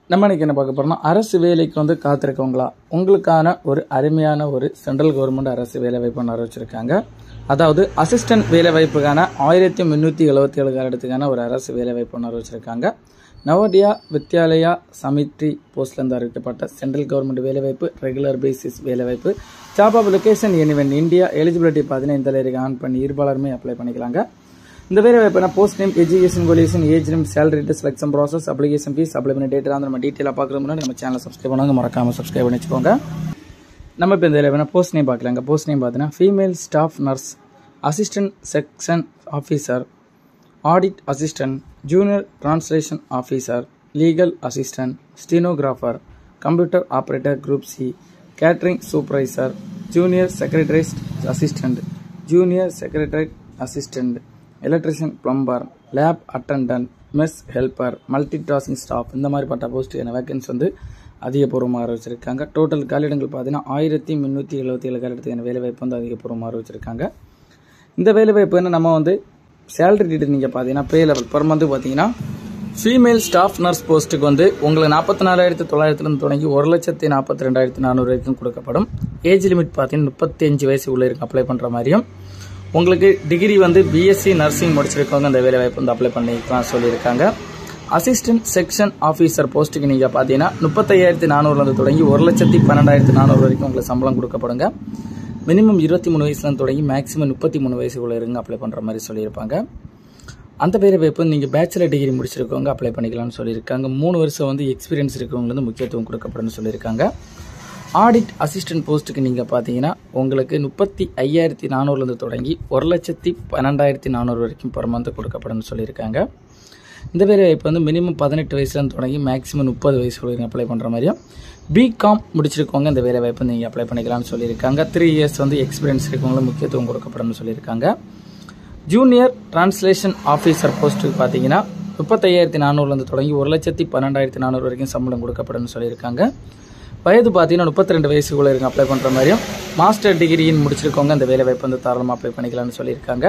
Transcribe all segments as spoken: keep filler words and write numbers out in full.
நம்ம இன்னைக்கு என்ன பார்க்க போறோம்னா அரசு வேலைக்கு வந்து காத்திருக்கவங்களா உங்களுக்கான ஒரு அருமையான ஒரு சென்ட்ரல் கவர்மெண்ட் அரசு வேலை வாய்ப்பு அறிவிச்சிருக்காங்க. அதாவது அசிஸ்டன்ட் வேலை வாய்ப்புக்கான ஆயிரத்தி முன்னூத்தி எழுபத்தி ஏழு காலத்துக்கான ஒரு அரசு வேலை வாய்ப்பு அறிவிச்சிருக்காங்க. நவோதயா வித்யாலயா சமித்ரி போஸ்ட்ல இருந்து அறிவிக்கப்பட்ட சென்ட்ரல் கவர்மெண்ட் வேலை வாய்ப்பு, ரெகுலர் பேசிஸ் வேலை வாய்ப்பு, job application anyone India, eligibility பார்த்தீங்கன்னா இந்த லேருக்கு ஆன் பண்ணி இருபாலருமே அப்ளை பண்ணிக்கலாங்க. இந்த வேலை வாய்ப்பு post name, education qualification, age name, salary date, selection process, application fees, apply பண்ண டேட் நம்ம டீட்டெயிலாக பார்க்குறது முன்னாடி நம்ம சேனலை சப்ஸ்கிரைப் பண்ணாங்க, மறக்காம சப்ஸ்கிரைப் பண்ணி வச்சுக்கோங்க. நம்ம இப்போ இந்த வேலை போஸ்ட் நேம் பார்க்கலாங்க. போஸ்ட் நேம் பார்த்தீங்கன்னா female staff nurse, assistant section officer, audit assistant, junior translation officer, legal assistant, stenographer, computer operator group C, catering supervisor, junior secretariat assistant, junior secretary assistant, electrician, plumber, lab attendant, mess helper, multi tasking staff, இந்த மாதிரி பட்ட போஸ்ட்டுக்கான vacancy வந்து அதிகபூர்வமாக அறிவிச்சிருக்காங்க. Total காலிடங்கள் பார்த்தீங்கன்னா ஆயிரத்தி முன்னூற்றி எழுபத்தி ஏழு காலிடத்துக்கான வேலை வாய்ப்பு வந்து அதிகபூர்வமாக அறிவிச்சிருக்காங்க. இந்த வேலை வாய்ப்பு நம்ம வந்து சேலரி டீட்டெயில் நீங்கள் பார்த்தீங்கன்னா பே லெவல் பர் மந்த் பார்த்தீங்கன்னா ஃபீமேல் ஸ்டாஃப் நர்ஸ் போஸ்ட்டுக்கு வந்து உங்களுக்கு நாற்பத்தி நாலாயிரத்தி தொள்ளாயிரத்துலேருந்து தொடங்கி ஒரு லட்சத்தி நாற்பத்தி ரெண்டாயிரத்தி நானூறு வரைக்கும் கொடுக்கப்படும். ஏஜ் லிமிட் பார்த்தீங்கன்னா முப்பத்தி அஞ்சு வயசு உள்ள இருக்கு அப்ளை பண்ணுற மாதிரியும், உங்களுக்கு டிகிரி வந்து பிஎஸ்சி நர்சிங் முடிச்சிருக்கவங்க அந்த வேலை வாய்ப்பு வந்து அப்ளை பண்ணிக்கலாம் சொல்லியிருக்காங்க. அசிஸ்டன்ட் செக்ஷன் ஆஃபீஸர் போஸ்ட்டுக்கு நீங்கள் பார்த்தீங்கன்னா முப்பத்தையாயிரத்தி நானூறுலேருந்து தொடங்கி ஒரு லட்சத்தி பன்னெண்டாயிரத்தி நானூறு வரைக்கும் உங்களுக்கு சம்பளம் கொடுக்கப்படுங்க. மினிமம் இருபத்தி மூணு வயசுலேருந்து தொடங்கி மேக்ஸிமம் முப்பத்தி மூணு வயசுக்குள்ள இருங்க அப்ளை பண்ணுற மாதிரி சொல்லியிருப்பாங்க. அந்த வேலை வாய்ப்பு நீங்கள் பேச்சுலர் டிகிரி முடிச்சிருக்கவங்க அப்ளை பண்ணிக்கலாம்னு சொல்லியிருக்காங்க. மூணு வருஷம் வந்து எக்ஸ்பீரியன்ஸ் இருக்கவங்க வந்து முக்கியத்துவம் கொடுக்கப்படும்னு சொல்லியிருக்காங்க. ஆடிட் அசிஸ்டன்ட் போஸ்ட்டுக்கு நீங்கள் பார்த்தீங்கன்னா உங்களுக்கு முப்பத்தி ஐயாயிரத்தி நானூறுலேருந்து தொடங்கி ஒரு லட்சத்தி பன்னெண்டாயிரத்தி நானூறு வரைக்கும் பர் மந்த் கொடுக்கப்படும் சொல்லியிருக்காங்க. இந்த வேலை வாய்ப்பு வந்து மினிமம் பதினெட்டு வயசுலேருந்து தொடங்கி மேக்ஸிமம் முப்பது வயசுக்குள்ள அப்ளை பண்ணுற மாதிரியும், பிகாம் முடிச்சிருக்கவங்க இந்த வேலை வாய்ப்பு நீங்கள் அப்ளை பண்ணிக்கலாம்னு சொல்லியிருக்காங்க. த்ரீ இயர்ஸ் வந்து எக்ஸ்பீரியன்ஸ் இருக்கவங்களும் முக்கியத்துவம் கொடுக்கப்படும் சொல்லியிருக்காங்க. ஜூனியர் டிரான்ஸ்லேஷன் ஆஃபீஸர் போஸ்ட்டுக்கு பார்த்தீங்கன்னா முப்பத்தையாயிரத்தி நானூறுலேருந்து தொடங்கி ஒரு லட்சத்தி பன்னெண்டாயிரத்தி நானூறு வரைக்கும் சம்பளம் கொடுக்கப்படும் சொல்லியிருக்காங்க. வயது பார்த்தீங்கன்னா முப்பத்தி ரெண்டு வயசுக்குள்ள இருங்க அப்ளை பண்ணுற மாதிரியும், மாஸ்டர் டிகிரியின் முடிச்சிருக்கவங்க அந்த வேலை வாய்ப்பு வந்து தாராளமாக அப்ளை பண்ணிக்கலாம்னு சொல்லியிருக்காங்க.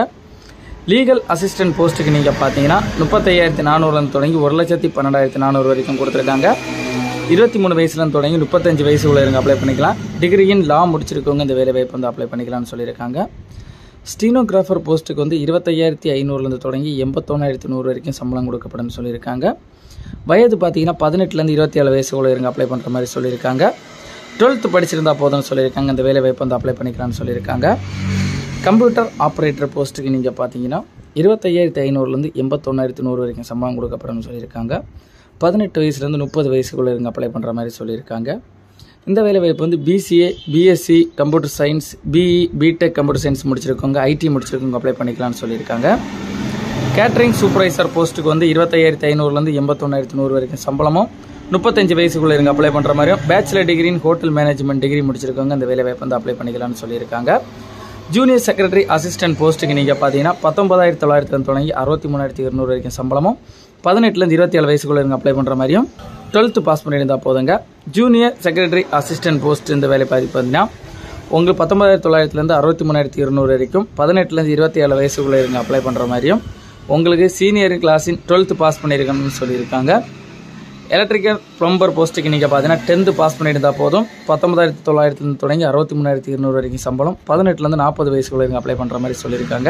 லீகல் அசிஸ்டன்ட் போஸ்ட்டுக்கு நீங்கள் பார்த்தீங்கன்னா முப்பத்தையாயிரத்தி நானூறுலேருந்து தொடங்கி ஒரு லட்சத்தி பன்னெண்டாயிரத்தி நானூறு வரைக்கும் கொடுத்துருக்காங்க. இருபத்தி மூணு வயசுலேருந்து தொடங்கி முப்பத்தஞ்சு வயசுக்குள்ள இருங்க அப்ளை பண்ணிக்கலாம். டிகிரியின் லா முடிச்சிருக்கவங்க இந்த வேலை வாய்ப்பு வந்து அப்ளை பண்ணிக்கலாம்னு சொல்லியிருக்காங்க. ஸ்டீனோகிராஃபர் போஸ்ட்டுக்கு வந்து இருபத்தையாயிரத்தி ஐநூறுலேருந்து தொடங்கி எண்பத்தொன்னாயிரத்தி நூறு வரைக்கும் சம்பளம் கொடுக்கப்படும் சொல்லியிருக்காங்க. வயது பார்த்தீங்கன்னா பதினெட்டுலேருந்து இருபத்தி ஏழு வயசுக்குள்ள இருங்க அப்ளை பண்ணுற மாதிரி சொல்லியிருக்காங்க. டுவெல்த்து படிச்சிருந்தா போதும்னு சொல்லியிருக்காங்க. இந்த வேலை வாய்ப்பு வந்து அப்ளை பண்ணிக்கலாம்னு சொல்லியிருக்காங்க. கம்ப்யூட்டர் ஆப்ரேட்டர் போஸ்ட்டுக்கு நீங்கள் பார்த்தீங்கன்னா இருபத்தையாயிரத்தி ஐநூறுலேருந்து எண்பத்தொன்னாயிரத்தி நூறு வரைக்கும் சம்பளம் கொடுக்கப்படும் சொல்லியிருக்காங்க. பதினெட்டு வயசுலேருந்து முப்பது வயசுக்குள்ள இருங்க அப்ளை பண்ணுற மாதிரி சொல்லியிருக்காங்க. இந்த வேலை வாய்ப்பு வந்து BCA, BSc computer science, BE, BTech computer science முடிச்சிருக்கவங்க, ஐடி முடிச்சிருக்கவங்க அப்ளை பண்ணிக்கலாம்னு சொல்லியிருக்காங்க. கேட்டரிங் சூப்பர்வைசர் போஸ்ட்டுக்கு வந்து இருபத்தையாயிரத்தி ஐநூறுலேருந்து எண்பத்தொன்னாயிரத்தி நூறு வரைக்கும் சம்பளமும், முப்பத்தஞ்சு வயசுக்குள்ள இருங்க அப்ளை பண்ணுற மாதிரியும், பேச்சுலர் டிகிரின் ஹோட்டல் மேனேஜ்மெண்ட் டிகிரி முடிச்சிருக்கவங்க அந்த வேலை வாய்ப்பு வந்து அப்ளை பண்ணிக்கலாம்னு சொல்லியிருக்காங்க. ஜூனியர் செக்ரட்டரி அசிஸ்டன்ட் போஸ்ட்டுக்கு நீங்கள் பார்த்தீங்கன்னா பத்தொன்பதாயிரத்தி தொள்ளாயிரத்தி தொடங்கி அறுபத்தி மூணாயிரத்தி இருநூறு வரைக்கும் சம்பளமும், பதினெட்டுலேருந்து இருபத்தி ஏழு வயசுக்குள்ள இருங்க அப்ளை பண்ணுற மாதிரியும், டுவெல்த்து பாஸ் பண்ணியிருந்தால் போதுங்க. ஜூனியர் செக்ரட்டரி அசிஸ்டன்ட் போஸ்ட் இந்த வேலை பார்த்து பார்த்தீங்கன்னா உங்களுக்கு பத்தொன்பதாயிரத்தி தொள்ளாயிரத்துலேருந்து அறுபத்தி மூணாயிரத்தி இருநூறு வரைக்கும் பதினெட்டுலேருந்து இருபத்தி ஏழு வயசுக்குள்ள இருங்க அப்ளை பண்ணுற மாதிரியும், உங்களுக்கு சீனியர் கிளாஸின் டுவெல்த்து பாஸ் பண்ணியிருக்கணும்னு சொல்லியிருக்காங்க. எலக்ட்ரிக்கல் பிளம்பர் போஸ்ட்டுக்கு நீங்கள் பார்த்தீங்கன்னா டென்த்து பாஸ் பண்ணியிருந்தால் போதும். பத்தொன்பதாயிரத்தி தொள்ளாயிரத்துலேருந்து தொடங்கி அறுபத்தி மூணாயிரத்தி இருநூறு வரைக்கும் சம்பளம், பதினெட்டுலேருந்து நாற்பது வயசுக்குள்ள இருங்க அப்ளை பண்ணுற மாதிரி சொல்லியிருக்காங்க.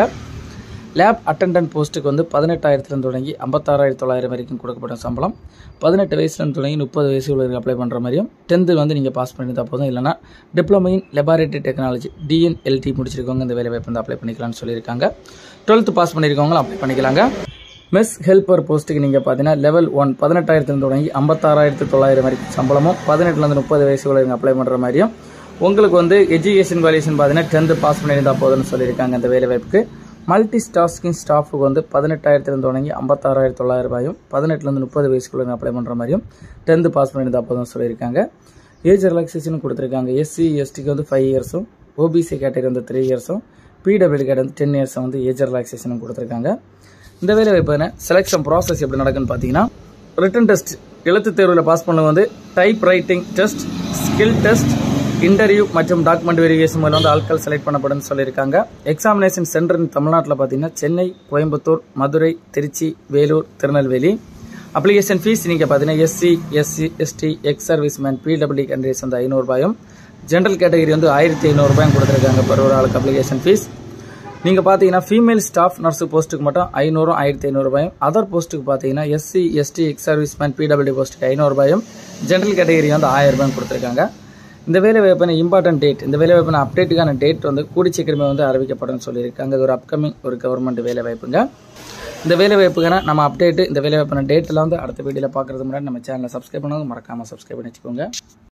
லேப் அட்டண்டன்ட் போஸ்ட்டுக்கு வந்து பதினெட்டாயிரத்துலேருந்து தொடங்கி ஐம்பத்தாறாயிரத்தி தொள்ளாயிரம் வரைக்கும் கொடுக்கப்படும் சம்பளம், பதினெட்டு வயசுலேருந்து தொடங்கி முப்பது வயசுக்குள்ள அப்ளை பண்ணுற மாதிரியும், டென்த்து வந்து நீங்கள் பாஸ் பண்ணியிருந்தால் போதும். இல்லைனா diploma in laboratory technology DMLT முடிச்சிருக்கவங்க இந்த வேலை வாய்ப்பு வந்து அப்ளை பண்ணிக்கலாம்னு சொல்லியிருக்காங்க. டுவெல்த்து பாஸ் பண்ணியிருக்கவங்களும் அப்ளை பண்ணிக்கலாங்க. மெஸ் ஹெல்பர் போஸ்ட்டுக்கு நீங்கள் பார்த்தீங்கன்னா லெவல் ஒன் பதினெட்டாயிரத்துலேருந்து தொடங்கி ஐம்பத்தாறாயிரத்தி தொள்ளாயிரம் வரைக்கும் சம்பளமும், பதினெட்டுலேருந்து முப்பது வயசுக்குள்ள அப்ளை பண்ணுற மாதிரியும், உங்களுக்கு வந்து எஜுகேஷன் குவாலிஃபிகேஷன் பார்த்தீங்கன்னா டென்த்து பாஸ் பண்ணியிருந்தால் போதும்னு சொல்லியிருக்காங்க. இந்த வேலை வாய்ப்புக்கு மல்டி டாஸ்கிங் ஸ்டாஃபுக்கு வந்து பதினெட்டாயிரத்துலேருந்து தொடங்கி ஐம்பத்தாறாயிரத்தி தொள்ளாயிரம் ரூபாயும், பதினெட்டுலேருந்து முப்பது வயசுக்குள்ள அப்ளை பண்ணுற மாதிரியும், டென்த்து பாஸ் பண்ணியிருந்தால் போதும்னு சொல்லியிருக்காங்க. ஏஜ் ரிலாக்ஸேஷன் கொடுத்துருக்காங்க. எஸ்சி எஸ்டிக்கு வந்து ஃபைவ் இயர்ஸும், ஓபிசி கேட்டகரி வந்து த்ரீ இயர்ஸும், பிடபிள்யூ கேட்டகரி வந்து டென் இயர்ஸும் வந்து ஏஜ் ரிலாக்ஸேஷனும் கொடுத்துருக்காங்க. இந்த வேலை வாய்ப்பு செலக்ஷன் ப்ராசஸ் எப்படி நடக்குன்னு பார்த்தீங்கன்னா ரிட்டன் டெஸ்ட் எழுத்து தேர்வில் பாஸ் பண்ண வந்து type writing test, skill test, interview மற்றும் டாக்குமெண்ட் வெரிஃபிகேஷன் மூலம் வந்து ஆட்கள் செலக்ட் பண்ணப்படும்னு சொல்லியிருக்காங்க. எக்ஸாமினேஷன் சென்டர் தமிழ்நாட்டில் பார்த்தீங்கன்னா சென்னை, கோயம்புத்தூர், மதுரை, திருச்சி, வேலூர், திருநெல்வேலி. அப்ளிகேஷன் ஃபீஸ் நீங்கள் பார்த்தீங்கன்னா SC SC ST ex serviceman PW candidates வந்து ஐநூறுபாயும் ஜென்ரல் கேட்டகரி வந்து ஆயிரத்தி ஐநூறுபாயும் கொடுத்துருக்காங்க per ஒரு ஆளுக்கு அப்ளிகேஷன் ஃபீஸ். நீங்கள் பார்த்தீங்கன்னா ஃபீமேல் ஸ்டாஃப் நர்ஸு போஸ்ட்டுக்கு மட்டும் ஐநூறும் ஆயிரத்தி ஐநூறுபாயும் அதர் போஸ்ட்டுக்கு பார்த்தீங்கன்னா SC ST ex serviceman PW போஸ்ட்டுக்கு ஐநூறுபாயும் ஜென்ரல் கேட்டகரி வந்து ஆயிரம் ரூபாயும் கொடுத்துருக்காங்க. இந்த வேலை வாய்ப்பான இம்பார்ட்டன்ட் டேட் இந்த வேலை வாய்ப்பான அப்டேட்டுக்கான டேட் வந்து கூடி சீக்கிரமே வந்து அறிவிக்கப்படும் சொல்லியிருக்காங்க. இது ஒரு அப்கமிங் ஒரு கவர்மெண்ட் வேலை வாய்ப்புங்க. இந்த வேலை வாய்ப்புக்கான நம்ம அப்டேட்டு இந்த வேலை வாய்ப்பான டேட்டில் வந்து அடுத்த வீடியோவில் பார்க்குறது முன்னாடி நம்ம சேனலை சப்ஸ்கிரைப் பண்ணுவது மறக்காமல் சப்ஸ்கிரைப் பண்ணி வச்சுக்கோங்க.